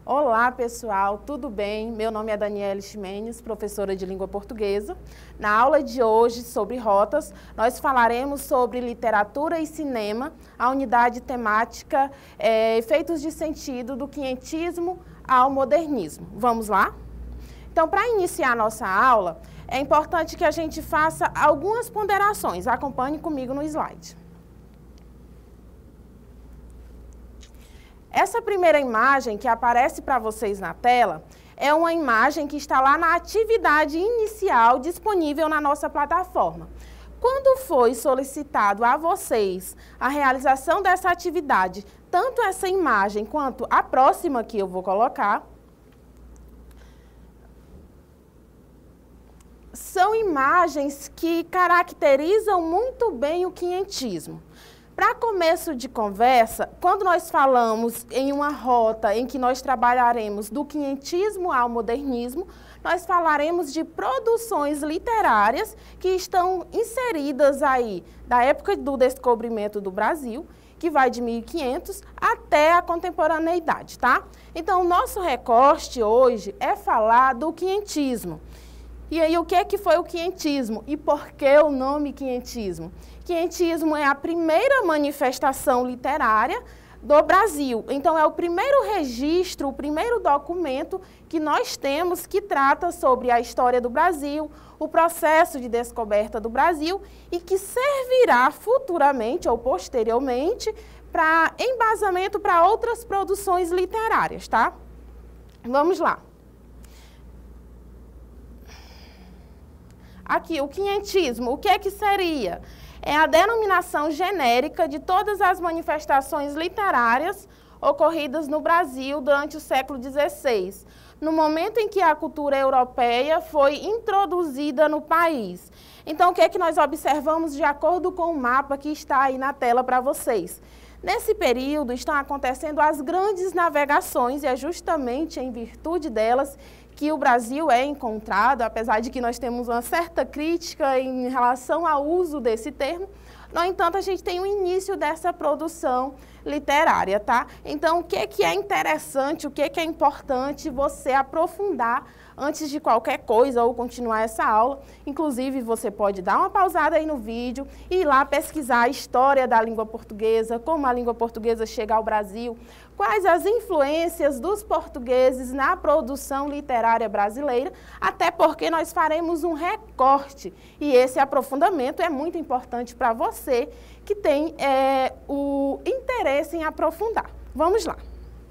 Olá, pessoal, tudo bem? Meu nome é Daniele Ximenes, professora de língua portuguesa. Na aula de hoje, sobre rotas, nós falaremos sobre literatura e cinema, a unidade temática efeitos de sentido do quinhentismo ao modernismo. Vamos lá? Então, para iniciar a nossa aula, é importante que a gente faça algumas ponderações. Acompanhe comigo no slide. Essa primeira imagem que aparece para vocês na tela é uma imagem que está lá na atividade inicial disponível na nossa plataforma. Quando foi solicitado a vocês a realização dessa atividade, tanto essa imagem quanto a próxima que eu vou colocar, são imagens que caracterizam muito bem o quinhentismo. Para começo de conversa, quando nós falamos em uma rota em que nós trabalharemos do quinhentismo ao modernismo, nós falaremos de produções literárias que estão inseridas aí da época do descobrimento do Brasil, que vai de 1500 até a contemporaneidade, tá? Então, o nosso recorte hoje é falar do quinhentismo. E aí, o que foi o quinhentismo? E por que o nome quinhentismo? Quinhentismo é a primeira manifestação literária do Brasil. Então, é o primeiro registro, o primeiro documento que nós temos que trata sobre a história do Brasil, o processo de descoberta do Brasil e que servirá futuramente ou posteriormente para embasamento para outras produções literárias, tá? Vamos lá. Aqui, o quinhentismo, o que é que seria? É a denominação genérica de todas as manifestações literárias ocorridas no Brasil durante o século XVI, no momento em que a cultura europeia foi introduzida no país. Então, o que é que nós observamos de acordo com o mapa que está aí na tela para vocês? Nesse período estão acontecendo as grandes navegações e é justamente em virtude delas que o Brasil é encontrado, apesar de que nós temos uma certa crítica em relação ao uso desse termo, no entanto, a gente tem o início dessa produção literária, tá? Então, o que é interessante, o que é importante você aprofundar antes de qualquer coisa ou continuar essa aula. Inclusive, você pode dar uma pausada aí no vídeo e ir lá pesquisar a história da língua portuguesa, como a língua portuguesa chega ao Brasil, quais as influências dos portugueses na produção literária brasileira, até porque nós faremos um recorte e esse aprofundamento é muito importante para você que tem o interesse em aprofundar. Vamos lá.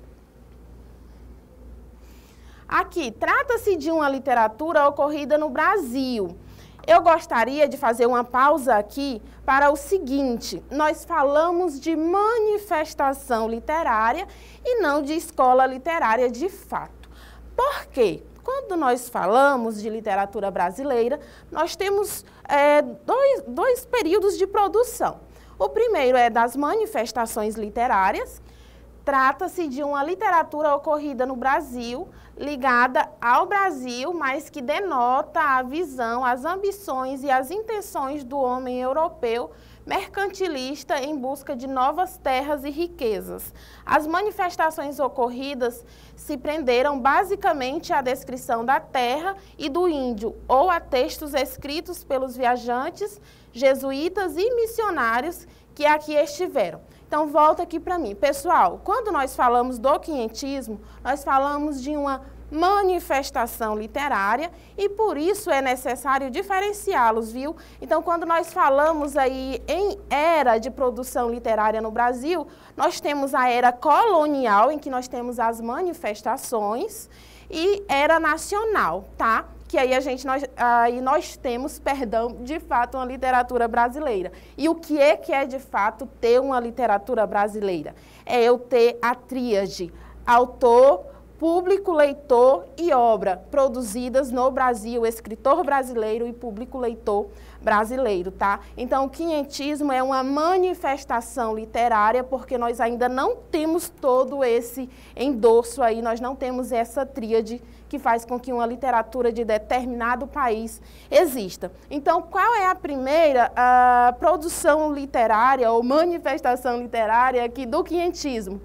Aqui, trata-se de uma literatura ocorrida no Brasil. Eu gostaria de fazer uma pausa aqui para o seguinte: nós falamos de manifestação literária e não de escola literária de fato. Por quê? Quando nós falamos de literatura brasileira, nós temos dois períodos de produção. O primeiro é das manifestações literárias. Trata-se de uma literatura ocorrida no Brasil, ligada ao Brasil, mas que denota a visão, as ambições e as intenções do homem europeu mercantilista em busca de novas terras e riquezas. As manifestações ocorridas se prenderam basicamente à descrição da terra e do índio, ou a textos escritos pelos viajantes, jesuítas e missionários que aqui estiveram. Então, volta aqui para mim. Pessoal, quando nós falamos do quinhentismo, nós falamos de uma manifestação literária e por isso é necessário diferenciá-los, viu? Então, quando nós falamos aí em era de produção literária no Brasil, nós temos a era colonial, em que nós temos as manifestações, e era nacional, tá? Que aí nós temos, de fato, uma literatura brasileira. E o que é de fato ter uma literatura brasileira? É eu ter a tríade, autor, público, leitor e obra, produzidas no Brasil, escritor brasileiro e público leitor brasileiro, tá? Então, o quinhentismo é uma manifestação literária, porque nós ainda não temos todo esse endosso aí, nós não temos essa tríade que faz com que uma literatura de determinado país exista. Então, qual é a primeira produção literária ou manifestação literária aqui do quinhentismo?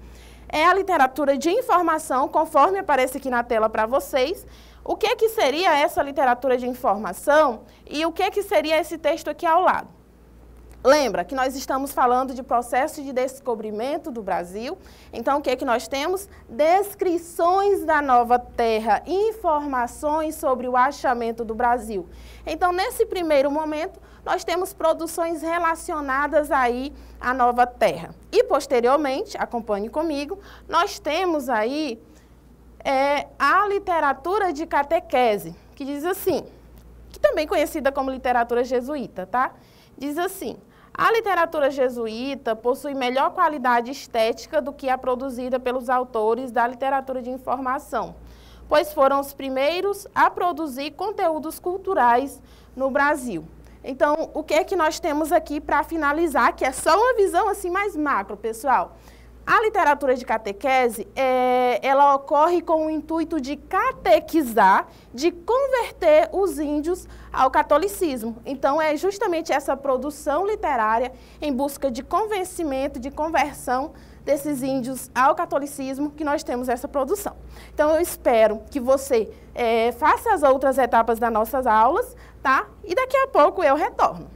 é a literatura de informação, conforme aparece aqui na tela para vocês. O que seria essa literatura de informação e o que seria esse texto aqui ao lado? Lembra que nós estamos falando de processo de descobrimento do Brasil. Então, o que nós temos? Descrições da nova terra, informações sobre o achamento do Brasil. Então, nesse primeiro momento, nós temos produções relacionadas aí à nova terra. E, posteriormente, acompanhe comigo, nós temos aí a literatura de catequese, que diz assim, que também é conhecida como literatura jesuíta, tá? Diz assim: a literatura jesuíta possui melhor qualidade estética do que a produzida pelos autores da literatura de informação, pois foram os primeiros a produzir conteúdos culturais no Brasil. Então, o que nós temos aqui para finalizar, que é só uma visão assim mais macro, pessoal? A literatura de catequese, ela ocorre com o intuito de catequizar, de converter os índios ao catolicismo. Então, é justamente essa produção literária em busca de convencimento, de conversão desses índios ao catolicismo que nós temos essa produção. Então, eu espero que você faça as outras etapas das nossas aulas, tá? E daqui a pouco eu retorno.